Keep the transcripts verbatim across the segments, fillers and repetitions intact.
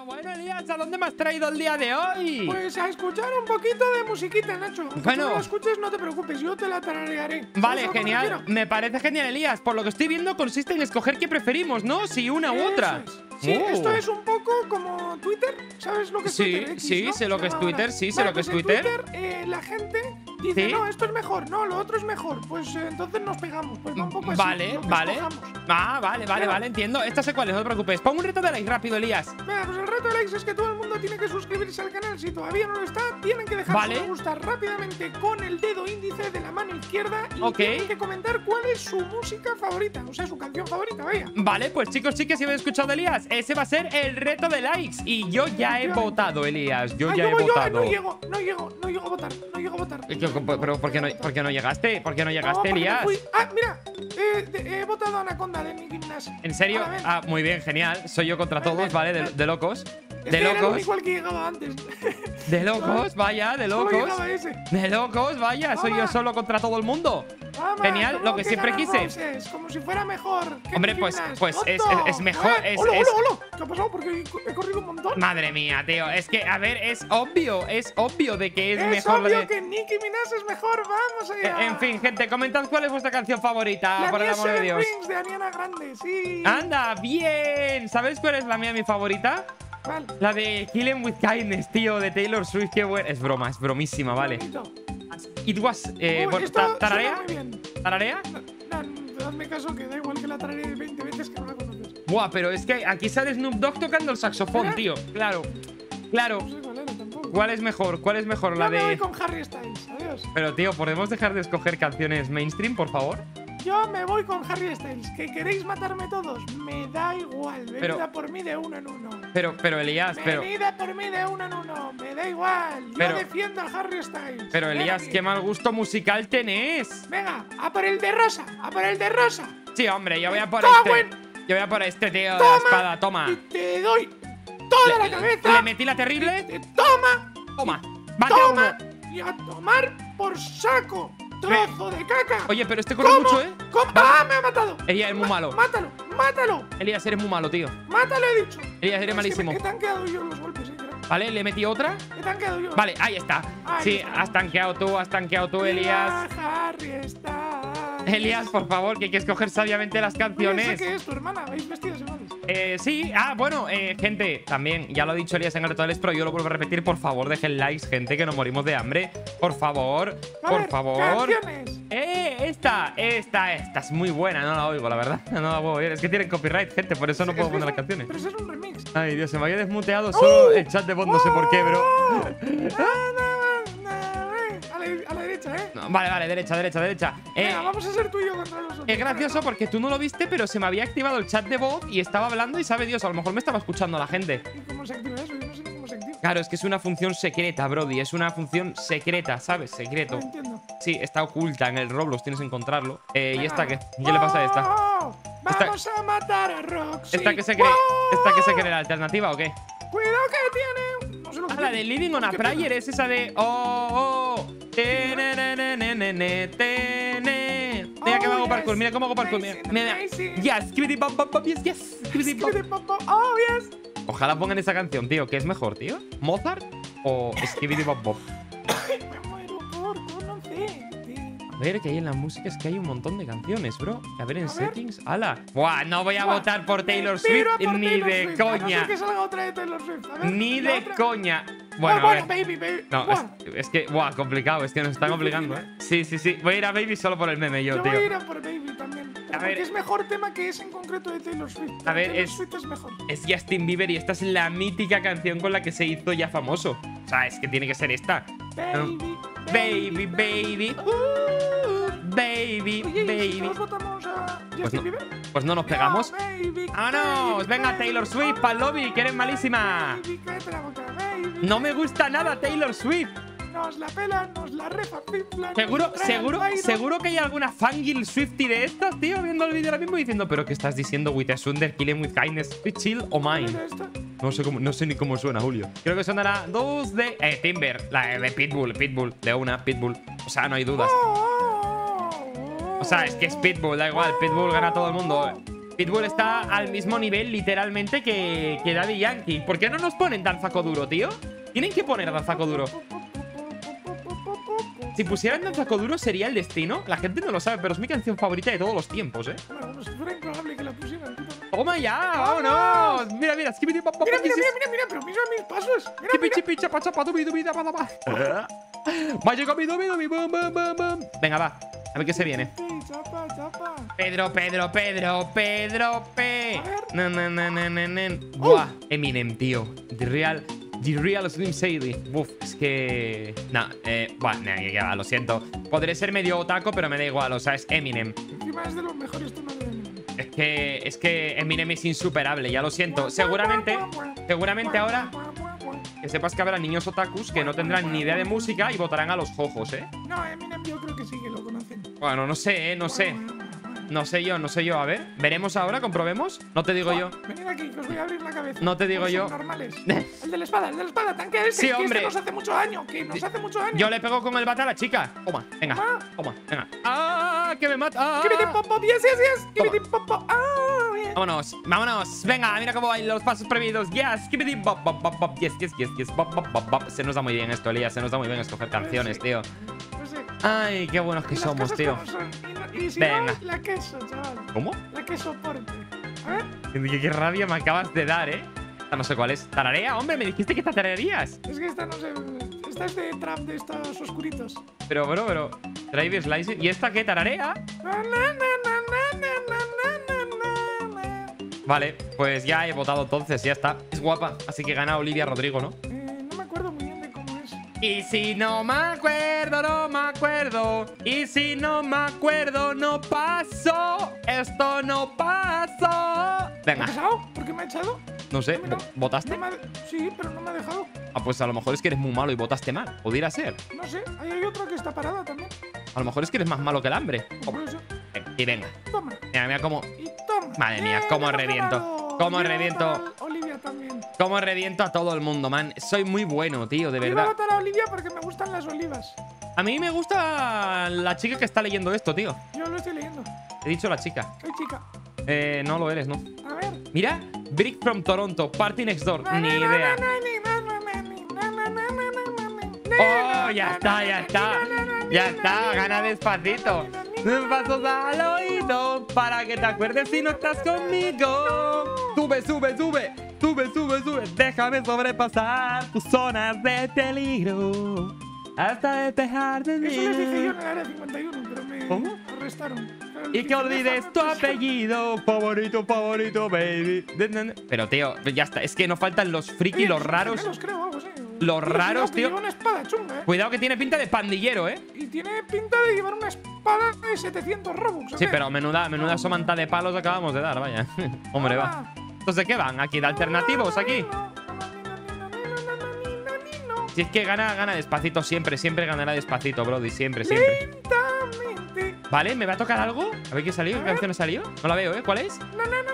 Bueno, bueno, Elías, ¿a dónde me has traído el día de hoy? Pues a escuchar un poquito de musiquita, Nacho. Aunque Bueno. no la escuches, no te preocupes, yo te la tararearé. Vale, ¿Sabes a lo que me genial. refiero? Me parece genial, Elías. Por lo que estoy viendo, consiste en escoger qué preferimos, ¿no? Si una u Eso otra. es. Sí, Oh. esto es un poco como Twitter. ¿Sabes lo que es Sí, Twitter? X, sí, ¿no? sé lo Se que es llama Twitter, ahora. sí, sé Vale, lo que es pues en Twitter. eh, la gente dice, ¿Sí? no, esto es mejor, no, lo otro es mejor. Pues eh, entonces nos pegamos. Pues va un poco así, Vale, lo que vale. escojamos. Ah, vale, vale, Venga. vale, entiendo. Esta sé cuál es, no te preocupes. Pon un reto de like rápido, Elías. Venga, pues el reto de likes es que todo el mundo tiene que suscribirse al canal. Si todavía no lo está, tienen que dejar Vale. su me gusta rápidamente con el dedo índice de la mano izquierda y Ok. tienen que comentar cuál es su música favorita, o sea, su canción favorita, vaya. Vale, pues chicos, chicas, si habéis escuchado a Elías, ese va a ser el reto de likes. Y yo ya he votado, Elías. Yo Ah, ya he yo, yo, votado. no llego, no llego, no llego a votar, no llego a votar. Eh, yo- Pero ¿por qué no, por qué no llegaste? ¿Por qué no llegaste, porque me Elías? fui- Ah, mira, eh, de- he votado a Anaconda de Nicki Minaj. ¿En serio? Ahora ven. Ah, muy bien, genial. Soy yo contra todos, ¿vale? De, de locos. Este De era el locos. único al que llegaba antes. De locos, vaya, de Solo locos. llegaba ese. De locos, vaya. Soy yo Toma. solo contra todo el mundo. Vamos, Genial, como lo que siempre Guns N' quise. Roses, como si fuera mejor. que Hombre, Nicki pues- Minaj. pues es- ¡Tonto! es- es mejor, ¿Eh? es- ¡Hola, es- hola, hola! ¿Qué ha pasado? Porque he, he corrido un montón. Madre mía, tío. Es que, a ver, es obvio, es obvio de que es, Es mejor la obvio de. que Nicki Minaj es mejor. Vamos allá. Eh, En fin, gente, comentad cuál es vuestra canción favorita, La por el mía amor de Seven Dios. Rings de Ariana Grande, sí. Anda, bien. ¿Sabes cuál es la mía, mi favorita? Vale. La de Killing with Kindness, tío, de Taylor Swift. Qué buena. Es broma, es bromísima, vale. Bonito. It was. Eh, Uy, bueno, esto ta- suena ¿Tararea? muy bien. ¿Tararea? No, no, hazme caso que da igual que la tararé veinte veces que no la conoces. Buah, pero es que aquí sale Snoop Dogg tocando el saxofón, ¿Verdad? tío. Claro, claro. No sé cuál era tampoco. ¿Cuál es mejor? ¿Cuál es mejor? La Yo me voy de. con Harry Styles. Adiós. Pero, tío, ¿podemos dejar de escoger canciones mainstream, por favor? Yo me voy con Harry Styles. ¿Que queréis matarme todos? Me da igual. Venid Pero- a por mí de uno en uno. Pero, pero, Elías, pero. Venid a por mí de uno en uno. Me da igual. Yo Pero- defiendo a Harry Styles. Pero, Ven Elías, aquí. qué mal gusto musical tenés. Venga, a por el de rosa. A por el de rosa. Sí, hombre, yo voy a por Toma, este. buen- Yo voy a por este, tío, de la Toma. espada. Toma. Y te doy toda la cabeza. ¿Le metí la terrible? Te toma. Toma. Bate Toma. uno. Y a tomar por saco. Trozo de caca. Oye, pero este corre ¿Cómo? mucho, ¿eh? ¿Cómo? ¡Ah, me ha matado! Elías es muy malo. ¡Mátalo! ¡Mátalo! Elías, eres muy malo, tío. ¡Mátalo, he dicho! Elías, eres Es que malísimo. me- He tanqueado yo los golpes, eh, creo. Vale, le metí otra. He tanqueado yo. Vale, ahí está. Ahí Sí, está. has tanqueado tú, has tanqueado tú, Elías. Mira, Harry está. Elías, por favor, que hay que escoger sabiamente las Oye, canciones. ¿esa qué es tu hermana? ¿Veis vestidos iguales? Eh, sí, ah, bueno, eh, gente, también, ya lo ha dicho Elías en el reto del Expo, yo lo vuelvo a repetir, por favor, dejen likes, gente, que nos morimos de hambre. Por favor, A por ver, favor. Canciones. Eh, esta, esta, esta es muy buena, no la oigo, la verdad. No la puedo oír, es que tienen copyright, gente, por eso no puedo Es poner las mismo, canciones. Pero eso es un remix. Ay, Dios, se me había desmuteado solo el chat de voz, no sé por qué, bro. ¡Oh! Ah, no, no, eh. A la, a la derecha, ¿eh? No, vale, vale, derecha, derecha, derecha. Eh, Venga, vamos a ser tú y yo contra los otros. Es gracioso porque tú no lo viste, pero se me había activado el chat de voz y estaba hablando y sabe Dios, a lo mejor me estaba escuchando la gente. ¿Y cómo se activa eso? Yo no sé ni cómo se activa. Claro, es que es una función secreta, Brody. Es una función secreta, ¿sabes? Secreto. No entiendo. Sí, está oculta en el Roblox, tienes que encontrarlo. Eh, ¿y esta qué? ¿Qué le pasa a esta? ¡Oh! Esta- Vamos a matar a Roxy. ¿Esta que se cree? ¡Oh! ¿Esta que se cree la alternativa o qué? Cuidado que tiene. No sé lo que Ah, la tiene. de Living on a ¿Qué Prayer pasa? es esa de. Oh, oh. Te, ne, ne, ne, ne, ne, ne, te, ne. Mira que Oh, hago yes. parkour, mira cómo hago parkour. Mira, Amazing, mira. amazing. Yes, skibidi bop, bop, bop, yes, yes. skibidi bop. Skibidi pop, pop. Oh, yes. Ojalá pongan esa canción, tío. ¿Qué es mejor, tío? ¿Mozart o Skibidi Bop Bop? Me muero por conocerte. A ver, que hay en la música es que hay un montón de canciones, bro. A ver, en A ver. settings. ¡Hala! ¡Buah! No voy a Buah, votar por Taylor me Swift tiro por ni Taylor de Swift, a no coña. ser que salga otra de Taylor Swift. A ver, Ni la de otra. coña. Ah, Bueno, a bueno, ver. baby, baby. No, Buah. es, es que, buah, complicado. Es que nos están Difícil, obligando, ¿eh? ¿eh? Sí, sí, sí. Voy a ir a Baby solo por el meme, yo, Yo tío. voy a ir a por baby también. Pero A ver, porque es mejor tema que ese en concreto de Taylor Swift. A Pero ver, Taylor es- Swift es mejor. Es Justin Bieber y esta es la mítica canción con la que se hizo ya famoso. O sea, es que tiene que ser esta. Baby, Baby, baby. Uh, baby, Oye, ¿y si baby. todos votamos a Justin Pues no. Bieber? Pues no nos pegamos. No, baby, ¡Vámonos! baby, Venga, baby, Taylor Swift, oh, pa'l lobby, que eres malísima. Baby, cállate la boca, baby. No me gusta nada Taylor Swift. Nos la pelan, nos la refafiflan. Seguro, nos traen seguro, al Byron. seguro que hay alguna fangirl Swiftie de estas, tío, viendo el vídeo ahora mismo diciendo, ¿pero qué estás diciendo? With a Sunder, Killing with Kindness, Sweet Chill o Mine. Mira esta. No sé cómo, no sé ni cómo suena, Julio. Creo que sonará dos de. Eh, Timber, la de Pitbull, Pitbull, de una, Pitbull. O sea, no hay dudas. Oh, oh, oh, O sea, es que es Pitbull, da igual, Pitbull gana a todo el mundo. Pitbull está al mismo nivel, literalmente, que, que Daddy Yankee. ¿Por qué no nos ponen Danzaco Duro, tío? Tienen que poner Danzaco Duro. Si pusieran Danzaco Duro sería el destino. La gente no lo sabe, pero es mi canción favorita de todos los tiempos, ¿eh? Bueno, si fuera improbable que la pusieran. ¡Toma ya! ¡Vámonos! Mira, mira, skibidi pop pop. Mira, mira, mira, mira, mira, pero mira mis pasos. Mira, Chipi mira. chipi chapa chapa dubi dubi dapa dapa. Vaya comi dubi dubi bum bum bum bum. Venga, va. A ver qué se viene. Sí, chapa, chapa. Pedro, Pedro, Pedro, Pedro, P. A ver. No, no, no, no, no, no. Buah, Eminem, tío. The Real, The Real Slim Shady. Uf, es que... No, eh, buah, nah, que va, lo siento. Podré ser medio otaco, pero me da igual, o sea, es Eminem. Encima es de los mejores temas de Eminem. Es que, es que Eminem es insuperable, ya lo siento. Seguramente, seguramente ahora... Que sepas que habrá niños otakus que no tendrán ni idea de música y votarán a los jojos, ¿eh? No, Eminem yo creo que sí que lo conocen. Bueno, no sé, ¿eh? No sé. No sé yo, no sé yo. A ver, veremos ahora, comprobemos. No te digo yo. Venid aquí, que os voy a abrir la cabeza. No te digo No son yo. normales. El de la espada, el de la espada, tanque ese. Sí, que hombre. Este nos hace mucho daño, que nos hace mucho daño. Yo le pego con el bate a la chica. Toma, venga. Ah. Toma, venga. ¡Ah! ¡Que me mata! ¡Ah! Kibidi pop pop, yes, yes, yes. Toma. Kibidi pop pop. Ah, bien. Vámonos, vámonos. Venga, mira cómo bailan los pasos prohibidos. Yes, skibidi bop, bop, bop, bop. Yes, yes, yes, yes. Bop, bop, bop, bop. Se nos da muy bien esto, Elías. Se nos da muy bien escoger canciones, tío. No sé. Ay, qué buenos que Las somos, cosas tío. como son. Y, no- y si Venga. no, la queso, chaval. ¿Cómo? La que soporte. A ver. Qué, qué rabia me acabas de dar, ¿eh? Esta no sé cuál es. ¿Tararea? Hombre, me dijiste que esta tararearías. Es que esta no sé. Esta es de trap de estos oscuritos. Pero, bro, bro. Drive Slice. ¿Y esta qué? ¿Tararea? Na, na, na, na, na, na, na, na, na. Vale, pues ya he votado entonces, ya está. Es guapa, así que gana Olivia Rodrigo, ¿no? Eh, no me acuerdo muy bien de cómo es. Y si no me acuerdo, no me acuerdo. Y si no me acuerdo, no paso. Esto no pasó. ¿Me ha Venga, pasado? ¿Por qué me ha echado? no sé, No, ¿vo- ¿votaste? no me ha- Sí, pero no me ha dejado. Ah, pues a lo mejor es que eres muy malo y votaste mal. Pudiera ser. No sé. Ahí hay otra que está parada también. A lo mejor es que eres más malo que el hambre. Toma, Por eso. venga, y venga. Toma. Mira, mira cómo, Y toma. Madre mía, Bien, cómo hemos reviento, ganado. cómo Yo iba a reviento. votar a Olivia también. cómo reviento a todo el mundo, man. Soy muy bueno, tío, de Yo iba a verdad. votar a Olivia porque me gustan las olivas. A mí me gusta la chica que está leyendo esto, tío. Yo lo estoy leyendo. He dicho la chica. Soy chica. Eh, no lo eres, ¿no? A ver. Mira, Brick from Toronto, Party Next Door. Ni idea. Oh, ya está, ya está. Ya está, gana despacito. Pasos al oído para que te acuerdes si no estás conmigo. Sube, sube, sube. Sube, sube, sube. Déjame sobrepasar tus zonas de peligro hasta despejar de Eso les dije yo en mí. el área cincuenta y uno, pero me ¿Cómo? arrestaron. Pero Y les que dije, olvides "Déjame tu pasar". apellido favorito, favorito, baby. Pero, tío, ya está. Es que no faltan los friki, Oye, los son raros. gemelos, creo, algo así. Los Cuidado, raros, que tío. Lleva una espada chunga, ¿eh? Cuidado que tiene pinta de pandillero, ¿eh? Y tiene pinta de llevar una espada de setecientos Robux. ¿o Sí, qué? pero menuda, menuda somanta de palos acabamos de dar, vaya. Hombre, va. Ah. Entonces, ¿qué van? ¿Aquí de alternativos? ¿Aquí? Si es que gana, gana despacito siempre. Siempre ganará despacito, Brody. Siempre, siempre. Lentamente. ¿Vale? ¿Me va a tocar algo? A ver qué salió. ¿Qué canción ha salido? No la veo, ¿eh? ¿Cuál es?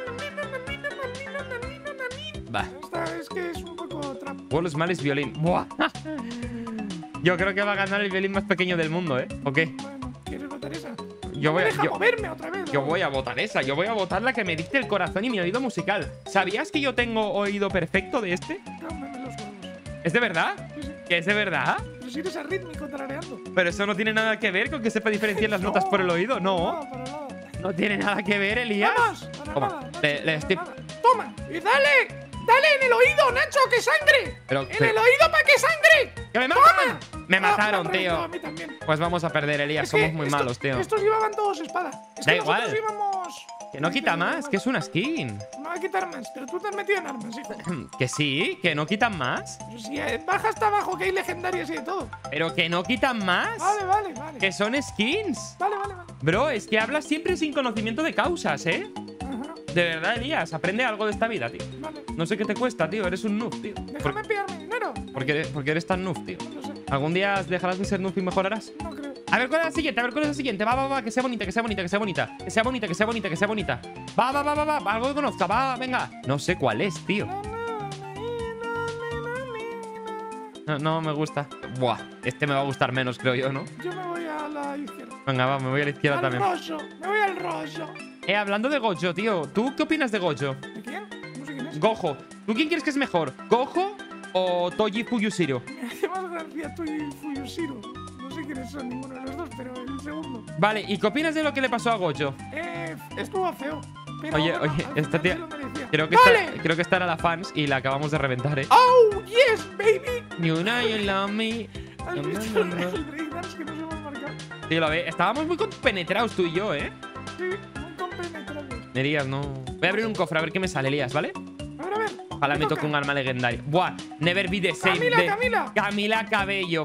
Va. Esta es que es un poco trap. World Smallest Violín. Buah. Yo creo que va a ganar el violín más pequeño del mundo, ¿eh? ¿O qué? Bueno, ¿quieres votar esa? Yo voy a... Deja yo- moverme otra vez. Yo voy a votar esa, yo voy a votar la que me dicte el corazón y mi oído musical. ¿Sabías que yo tengo oído perfecto de este? Cámame los huevos. ¿Es de verdad? Sí, sí. ¿Que es de verdad? Pero si eres arrítmico tarareando. Pero eso no tiene nada que ver con que sepa diferenciar las notas por el oído, no. No, para nada. No tiene nada que ver, Elías. Vamos, para Toma, nada, Nacho, le- le para estoy- nada. Toma, y dale. Dale en el oído, Nacho, que sangre. Pero- en pero- el oído para que sangre. ¡Que me ¡Toma! matan! Me Ah, mataron, me han reventado tío. a mí también. Pues vamos a perder, Elías. Es que Somos muy esto- malos, tío. Estos llevaban todos espada. Es Da que igual. nosotros íbamos... Que no quita más, que es una skin. No va a quitar más, pero tú te has metido en armas, hijo. Que sí, que no quitan más. Pero si eh, baja hasta abajo, que hay legendarias y de todo. Pero que no quitan más. Vale, vale, vale. Que son skins. Vale, vale, vale. Bro, es que hablas siempre sin conocimiento de causas, ¿eh? Ajá, De verdad, Elías, aprende algo de esta vida, tío. vale. No sé qué te cuesta, tío. Eres un noob, tío. ¿Por, Déjame pillar mi dinero. por qué, por qué eres tan noob, tío? No lo sé, ¿Algún día dejarás de ser noob y mejorarás? no creo. A ver, ¿cuál es la siguiente? A ver, ¿cuál es la siguiente? Va, va, va, que sea bonita, que sea bonita, que sea bonita. Que sea bonita, que sea bonita, que sea bonita. Va, va, va, va, va. Algo que conozca, va, venga. No sé cuál es, tío. No, no me gusta. Buah, este me va a gustar menos, creo yo, ¿no? Yo me voy a la izquierda. Venga, va, me voy a la izquierda Al también. rollo, me voy al rollo. Eh, hablando de Gojo, tío. ¿Tú qué opinas de Gojo? ¿De quién? No sé quién es. Gojo. ¿Tú quién crees que es mejor? ¿Gojo o Toji Fuyushiro? Me hace más gracia tú y Fuyushiro. No sé quiénes son ninguno de los dos, pero el segundo. Vale, ¿y qué opinas de lo que le pasó a Gojo? Eh, estuvo feo. Pero Oye, bueno, oye, al esta final tía- se lo merecía. Creo que, ¡Vale! esta, creo que esta era la fans y la acabamos de reventar, ¿eh? ¡Oh, yes, baby! You know you love me. ¿Has No, visto no, el, no. el breakdance que nos hemos marcado? Sí, lo ve. Estábamos muy compenetrados tú y yo, ¿eh? Sí, muy compenetrados. Elías, no. Voy a abrir un cofre a ver qué me sale, Elías, ¿vale? A ver, a ver. Ojalá me toque un arma legendaria. Buah, Never Be the Same. Camila, de Camila. Camila Cabello.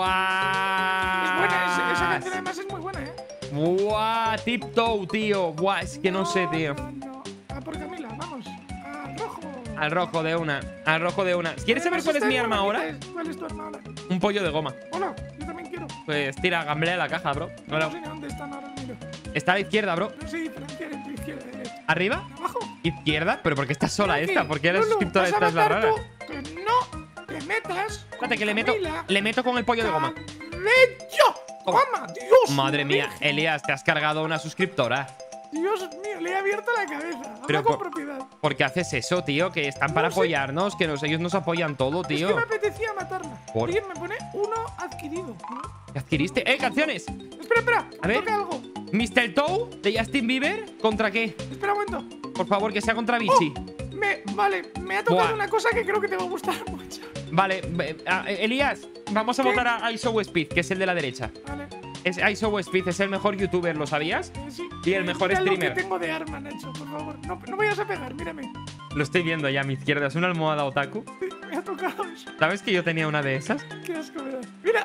Buah. Es buena, esa, esa canción además es muy buena, ¿eh? Buah, Tiptoe, tío. Buah, es que no sé, tío. No, no. A por Camila, vamos. Al rojo. Al rojo de una. Al rojo de una. ¿Quieres saber Además, cuál es está mi en arma ahora? bonitas. ¿Cuál es tu arma ahora? Un pollo de goma. Hola, yo también quiero. Pues tira, gamblea la caja, bro. No Hola. sé ni dónde están ahora, miro. Está a la izquierda, bro. No sé diferenciar entre izquierda y derecha. ¿Arriba? ¿Abajo? ¿Izquierda? ¿Pero por qué estás sola Aquí. esta? ¿Por qué eres Lulu, suscriptora de vas a esta? Es la matar rara. tú, que no te metas. Espérate, que le meto, Camila le meto con el pollo de goma. Cabello. Toma. ¡Toma! ¡Dios! Madre mía, Virgen. Elías, te has cargado a una suscriptora. Dios mío, le he abierto la cabeza. Habla Pero con por- propiedad. ¿Por qué haces eso, tío? Que están para No sé. apoyarnos, que nos, ellos nos apoyan todo, Es que tío. me apetecía matarla. ¿Por? Oye, me pone uno adquirido. ¿Qué adquiriste? ¡Eh, canciones! Espera, espera. A me ver. toca algo. ¿mister Toe de Justin Bieber? ¿Contra qué? Espera un momento. Por favor, que sea contra Vichy. Oh, me, vale, me ha tocado Buah. una cosa que creo que te va a gustar mucho. Vale, ve- a- Elías, vamos a ¿Qué? votar a Iso Speed, que es el de la derecha. Vale. Es Iso Speed, es el mejor youtuber, ¿lo sabías? eh, sí. Y el Eh, mejor mira streamer. Lo que tengo de arma, Nacho, por favor. No, no vayas a pegar, mírame. Lo estoy viendo ya a mi izquierda, es una almohada otaku. Sí, me ha tocado eso. ¿Sabes que yo tenía una de esas? Qué asco me da. Mira.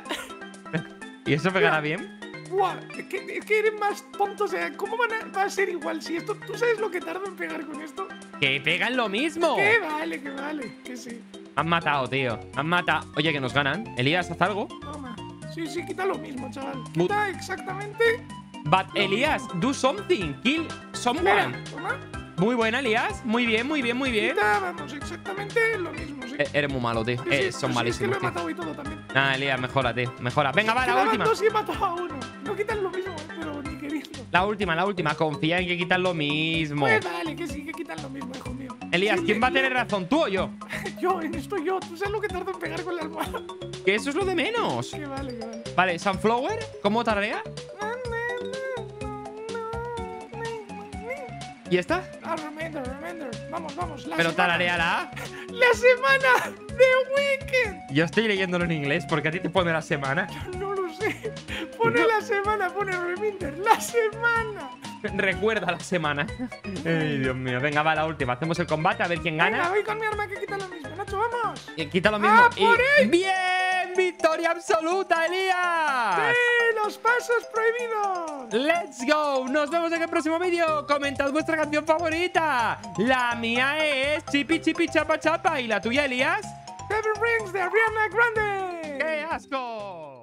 ¿Y eso pegará Mira. bien? Buah, es que, es que eres más tonto. O sea, ¿cómo van a, va a ser igual? Si esto, ¿tú sabes lo que tardo en pegar con esto? ¡Que pegan lo mismo! Que vale, que vale, que sí. Me han matado, tío. Me han matado. Oye, que nos ganan. Elías, haz algo. Toma. Sí, sí, quita lo mismo, chaval. Mu- Quita exactamente. But Elías, do something. Kill someone. Mira, toma. Muy buena, Elías. Muy bien, muy bien, muy bien. Quita, vamos, exactamente lo mismo, sí. Eh, eres muy malo, tío. Sí, Eh, sí, son pero sí, es que malísimos, lo he tío. matado y todo también. Nada, Elías, mejora, tío. Mejora. Venga, va, la Quedaban última. dos y he matado a uno. No quitan lo mismo, eh, pero ni queriendo. La última, la última. Confía en que quitan lo mismo. Pues vale, que sí, que quitan lo mismo, hijo mío. Elías, Sí, ¿quién le- va a tener le- razón? ¿Tú o yo? Yo, en esto yo. ¿Tú sabes lo que tardo en pegar con la almohada? Que eso es lo de menos. Que vale, que vale. Vale, Sunflower, ¿cómo tarea? ¿Y esta? Ah, remember, remember. Vamos, vamos. La Pero semana. tarareala. La semana de Weekend. Yo estoy leyéndolo en inglés porque a ti te pone la semana. No lo sé. Pone la semana, pone reminder. La semana. Recuerda la semana. Ay, Dios mío. Venga, va la última. Hacemos el combate a ver quién Venga, gana. voy con mi arma que quita lo mismo. Nacho, vamos. Y quita lo mismo. ¡Ah, por y... él! ¡Bien! ¡Victoria absoluta, Elías! ¡Sí! ¡Los pasos prohibidos! ¡Let's go! Nos vemos en el próximo vídeo. Comentad vuestra canción favorita. La mía es Chipi Chipi Chapa Chapa. ¿Y la tuya, Elías? Seven Rings de Ariana Grande. ¡Qué asco!